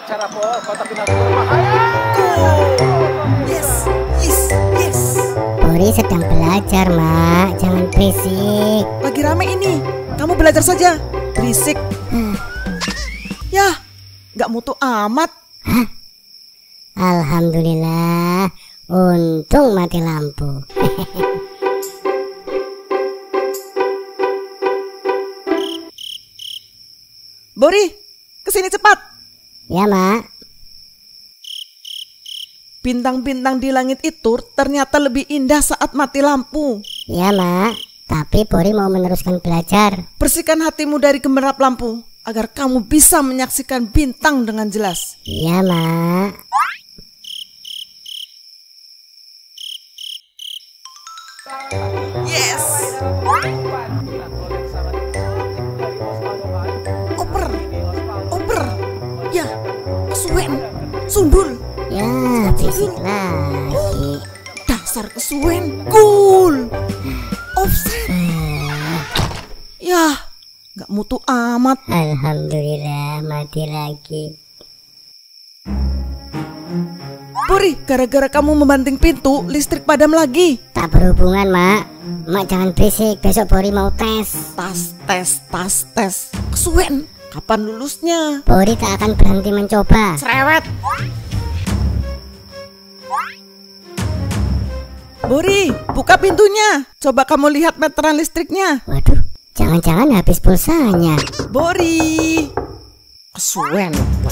belajar apa? Kotak final berbahaya. Yes, yes, yes. Bori sedang belajar, Mak. Jangan berisik. Lagi rame ini. Kamu belajar saja. Berisik. Yah, nggak mutu amat. Hah? Alhamdulillah. Untung mati lampu. Bori, kesini cepat. Ya, Mak. Bintang-bintang di langit itu ternyata lebih indah saat mati lampu. Ya, Mak. Tapi Bori mau meneruskan belajar. Bersihkan hatimu dari gemerlap lampu agar kamu bisa menyaksikan bintang dengan jelas. Ya, Mak. Yes. Oper, oper. Ya, kesuwen, sundul. Ya, berisik lagi. Dasar kesuwen, cool. Offset. Ya, nggak mutu amat. Alhamdulillah mati lagi. Bori, gara-gara kamu membanting pintu, listrik padam lagi. Tak berhubungan, Mak. Mak jangan berisik, besok Bori mau tes. Tas. Kesuwen, kapan lulusnya? Bori tak akan berhenti mencoba. Cerewet. Bori, buka pintunya. Coba kamu lihat meteran listriknya. Waduh, jangan-jangan habis pulsanya. Bori. Kesuwen.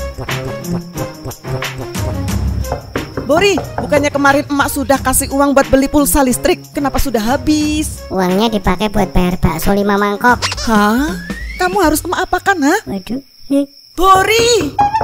Bori, bukannya kemarin emak sudah kasih uang buat beli pulsa listrik, kenapa sudah habis? Uangnya dipakai buat bayar bakso 5 mangkok. Hah? Kamu harus emak apakan, ha? Waduh. Bori!